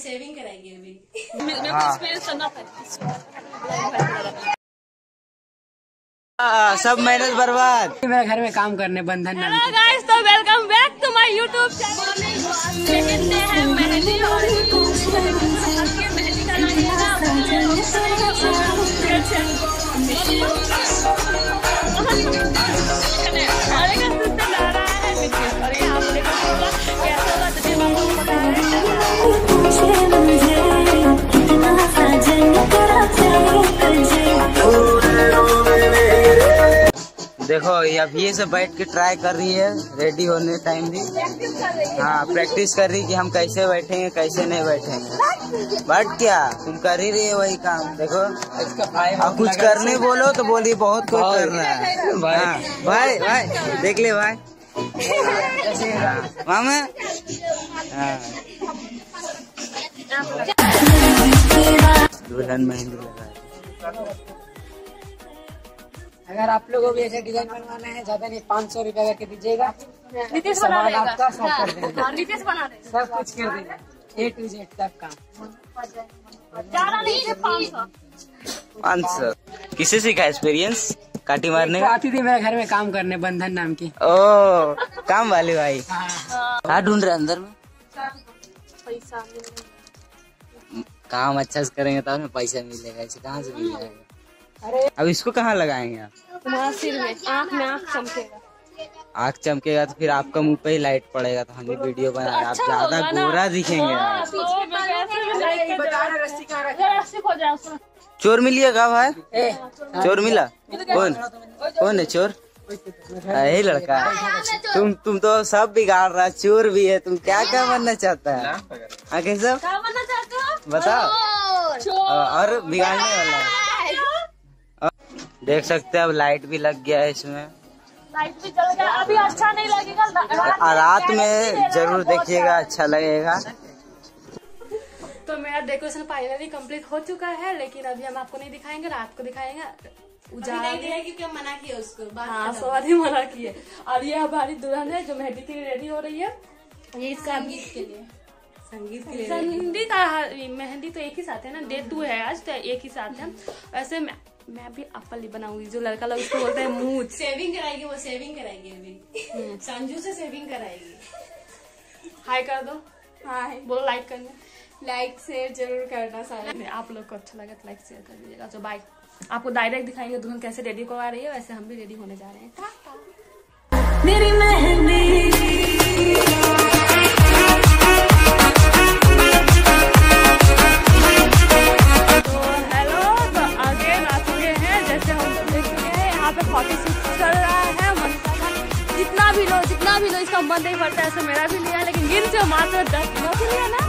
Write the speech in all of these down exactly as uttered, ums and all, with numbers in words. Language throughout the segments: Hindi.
सेविंग कराएगी अभी। हाँ। सब मेहनत बर्बाद। मेरे घर में काम करने बंधन। हेलो गाइस, तो welcome back to my YouTube channel. Mehndi है मेहंदी और देखो ये अब ये सब बैठ के ट्राई कर रही है, रेडी होने टाइम भी। हाँ, प्रैक्टिस कर रही कि हम कैसे बैठेंगे कैसे नहीं बैठेंगे। बट क्या तुम कर ही रही है वही काम। देखो अब कुछ करने बोलो तो बोली बहुत कुछ कर रहा है। भाई भाई भाई देख ले भाई मामा। हाँ दुल्हन मेहंदी लगा। अगर आप लोगों को भी ऐसे डिजाइन बनवाना है, ज्यादा नहीं पाँच सौ रुपया करके दीजिएगा। नीतीश बना सामान देगा। आपका सब कर देंगे। हाँ, नीतीश बना देगा। सब कुछ कर देंगे, ए टू जेड तक काम। ज्यादा नहीं है, पाँच सौ। पाँच सौ किसे सीखा एक्सपीरियंस काटी मारने का? आती थी मेरे घर में काम करने, बंधन नाम की। ओ काम वाले भाई। हाँ। क्या ढूंढ रहे अंदर में? पैसा काम अच्छा से करेंगे तो हमें पैसा मिलेगा, ऐसे कहाँ से मिल जाएगा? अब इसको कहाँ लगाएंगे आप? तुम्हारा सिर में, आँख में आँख चमकेगा। आँख चमकेगा तो फिर आपका मुंह पे ही लाइट पड़ेगा तो हम भी वीडियो बनाएंगे। आप ज्यादा गोरा दिखेंगे। चोर मिलिएगा भाई? चोर मिला? कौन कौन है चोर? यही लड़का है। तुम तुम तो सब बिगाड़ रहा, चोर भी है। तुम क्या क्या बनना चाहता है? आगे सब बताओ। और बिगाड़ने वाला है। देख सकते हैं अब लाइट भी लग गया है इसमें। लाइट भी जल गया, अभी अच्छा नहीं लगेगा। रात में जरूर देखिएगा, अच्छा लगेगा। तो मेरा डेकोरेशन फाइनली कंप्लीट हो चुका है, लेकिन अभी हम आपको नहीं दिखाएंगे, रात को दिखाएंगे। उजाला क्योंकि हम मना किया उसको। हाँ, सवारी मना किए। और ये हमारी दुल्हन है जो मेहंदी के लिए रेडी हो रही है। ये इसका संगीत के लिए संगीत के लिए संगीत और मेहंदी तो एक ही साथ है ना, डे टू है आज, तो एक ही साथ है। वैसे मैं मैं भी अपली बनाऊंगी, जो लड़का लोग उसको बोलते हैं मूछ। सेविंग कराएगी, वो सेविंग कराएगी अभी। संजू से सेविंग कराएगी। हाय कर दो। हाय बोलो लाइक करना, लाइक शेयर जरूर करना सारे। आप लोग को अच्छा लगा तो लाइक शेयर कर दीजिएगा। तो बाय। आपको डायरेक्ट दिखाएंगे दुल्हन कैसे रेडी करवा रही है, वैसे हम भी रेडी होने जा रहे हैं। मेरी मेहंदी चल रहा है। जितना भी लो जितना भी लो इसका मन नहीं पड़ता है, ऐसे मेरा भी लिया, लेकिन गिन से मात्र दस किलो भी लिया ना।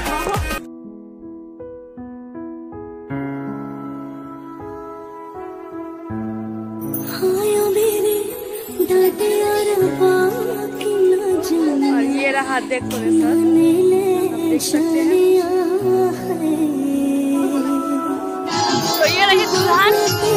और ये रहा डेकोरेशन, देख सकते हैं। तो ये रही दुल्हन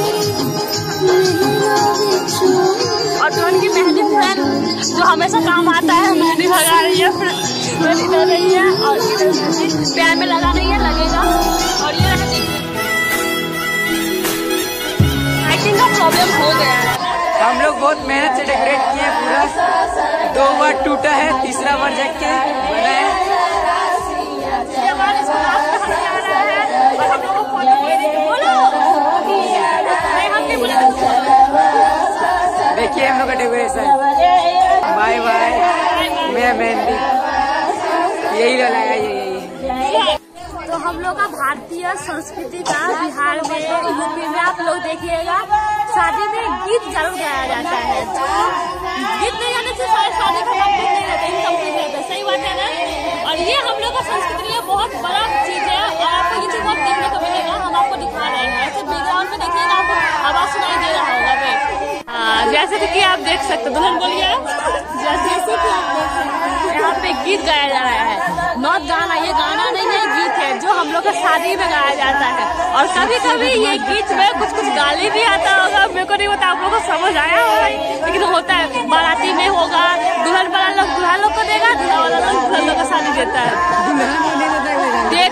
और दुल्हन की मेहंदी फ्रेंड जो हमेशा काम आता है। मेहंदी लगा रही है, मेहंदी कर रही है और पैर में लगा रही है, लगेगा। और ये लाइटिंग का प्रॉब्लम हो गया है। हम लोग बहुत मेहनत से डेकोरेट किए हैं पूरा। दो बार टूटा है, तीसरा बार जग के बना है। देखिए हम लोग का डेकोरेशन। Bye bye. मैं मेहंदी यही लगाया, यही। तो हम लोग का भारतीय संस्कृति का बिहार में, यूपी में आप लोग देखिएगा शादी में गीत जरूर गाया जाता है। तो गीत नहीं गाने से शादी का कंप्लीट नहीं रहता, इनकम्प्लीट रहता है। सही बात है ना। और ये हम लोग का संस्कृति है, बहुत बड़ा चीज है। और आपको ये चीज बहुत देखने को मिलेगा, हम आपको दिखा रहे हैं। ऐसे बैकग्राउंड में देखिएगा, आपको आवाज सुनाई दे रहा होगा। हाँ, जैसे कि आप देख सकते, दुल्हन बोलिए। जैसे कि आप देख सकते यहाँ पे गीत गाया जा रहा है, नॉट गाना। ये गाना नहीं है, गीत है जो हम लोग का शादी में गाया जाता है। और कभी कभी ये गीत में कुछ कुछ गाली भी आता होगा, मेरे को नहीं पता आप लोगों को समझ आया होगा, लेकिन होता है। बाराती में होगा, दुल्हन वाला लोग दुल्हन लोग को देगा, दूल्हा वाला लोग दुल्हन लोग को शादी देता है। डे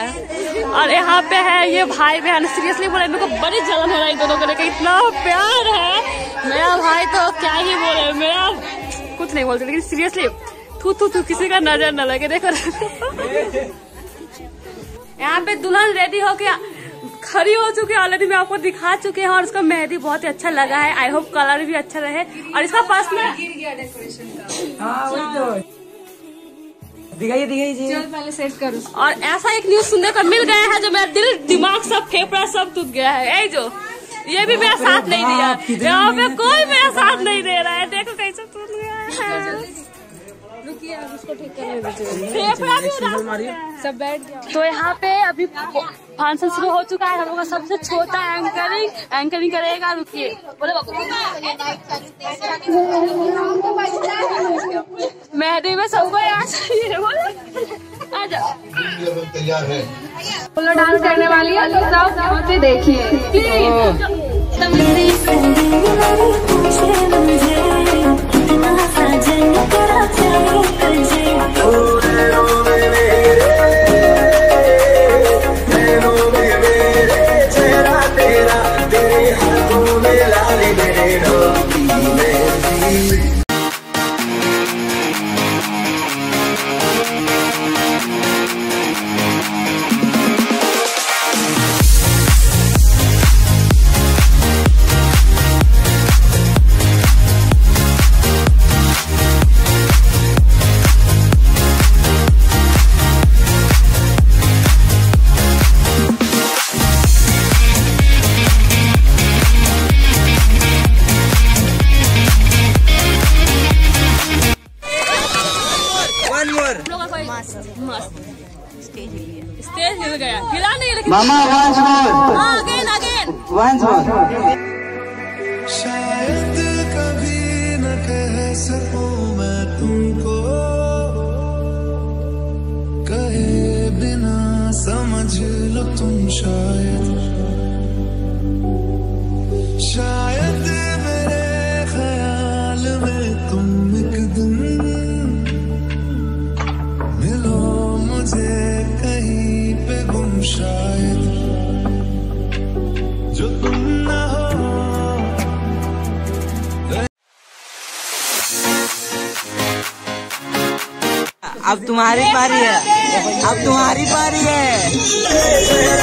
है। और यहाँ पे है ये भाई बहन, सीरियसली बोले मेरे को बड़ी जलन हो रहा है इन दोनों को लेकर, इतना प्यार है। मेरा भाई तो क्या ही बोले, मेरा कुछ नहीं बोलते, लेकिन सीरियसली थू थू थू किसी का नजर न लगे। देखो यहाँ पे दुल्हन रेडी हो गया, खड़ी हो चुकी है ऑलरेडी, मैं आपको दिखा चुके हैं। और उसका मेहंदी बहुत ही अच्छा लगा है, आई होप कलर भी अच्छा रहे। और इसका पर्सनल गिर गया डेकोरेशन का। हाँ वही तो दिखाइए दिखाइए जी। चल पहले सेट कर उसको। और ऐसा एक न्यूज सुनने को मिल गया है जो मेरा दिल दिमाग सब फेफड़ा सब टूट गया है। ये जो ये भी मेरा साथ नहीं दिया, यहाँ पे कोई मेरा साथ नहीं दे रहा है। देखो कैसे टूट गया है। रुकिए आप उसको ठीक करने दीजिए, फेफड़ा भी उदास सब बैठ गया। तो यहाँ पे अभी फंक्शन शुरू हो चुका है। हम लोग का सबसे छोटा एंकरिंग एंकरिंग करेगा। रुकिए बोले बाबू, मेहंदी में सबको यहाँ चाहिए, बोले आ जाओ। तैयार है बोलो डांस करने वाली है तो सब ध्यान से देखिए। स्टेज हिल गया, हिला नहीं लेकिन मामा once more, again again once more. शायद कभी न कह सकूं मैं तुमको, कहे बिना समझ लो तुम शायद। शायद मेरे ख्याल में तुम एक दिन मिलो मुझे कहीं पे गुम, शायद जो तुम ना हो। अब तुम्हारी पारी है, अब तुम्हारी पारी है।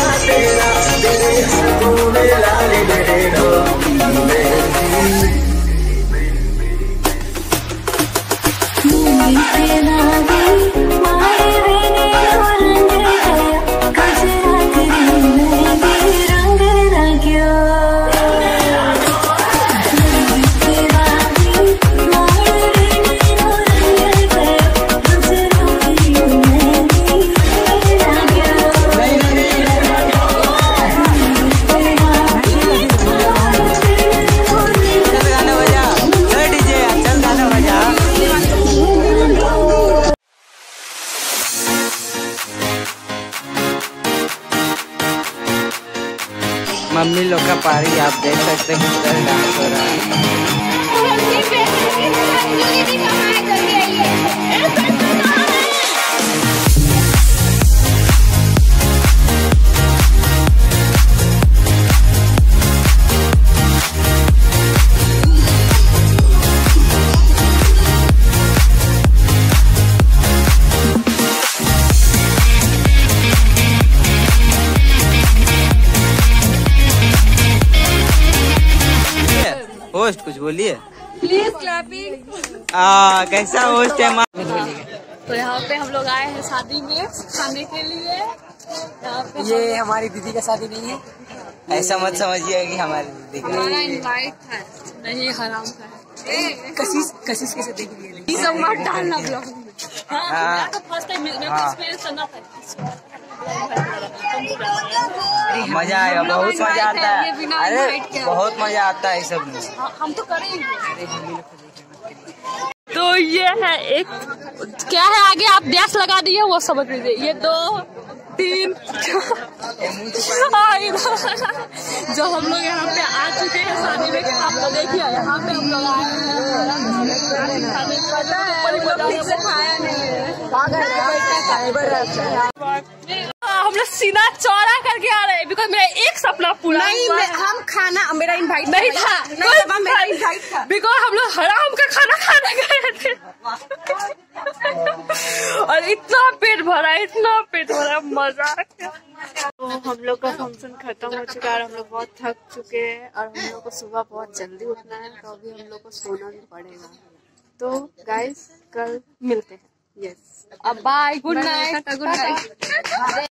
मम्मी लोग का पारी आप देख सकते हैं किस तरह डांस हो रहा है। होस्ट कुछ बोलिए प्लीज क्लैपिंग। आ कैसा होस्ट है? तो यहाँ पे हम लोग आए हैं शादी में खाने के लिए। यहाँ पे ये हमारी दीदी का शादी नहीं है, ऐसा मत समझिए कि हमारी दीदी का। हमारा इनवाइट है। नहीं हराम का है। कशिश कशिश कैसे देख लिए? ये सब मत डालना ब्लॉग में। हाँ, हाँ। मेरा तो फर्स्ट टाइम मेरे को हाँ। एक्सपीरियंस करना था। मजा आएगा, बहुत मजा आता ये बिना है। अरे invite के। बहुत मजा आता है सब में। हाँ, हम तो करेंगे। तो ये है एक क्या है आगे आप डैश लगा दिए वो समझ लीजिए। ये दो तीन हाँ, इधर जो हम लोग यहाँ पे आ चुके हैं शादी में। आप लोग देखिए यहाँ पे हम लोग आए हैं। हम जो सीना चौड़ा करके आ रहे हैं, बिकॉज मेरा एक सपना पूरा नहीं, हुआ मैं, है। हम खाना मेरा इनवाइट नहीं था, नहीं था, मेरा इनवाइट था। बिकॉज हम लोग हराम का खाना खाने गए थे और इतना पेट भरा, इतना पेट भरा, मजा आ गया। तो हम लोग का फंक्शन खत्म हो चुका है और हम लोग बहुत थक चुके हैं और हम लोग को सुबह बहुत जल्दी उठना है, तो अभी हम लोग को सोना भी पड़ेगा। तो गाइस कल मिलते हैं। यस, अब bye, good night, good night.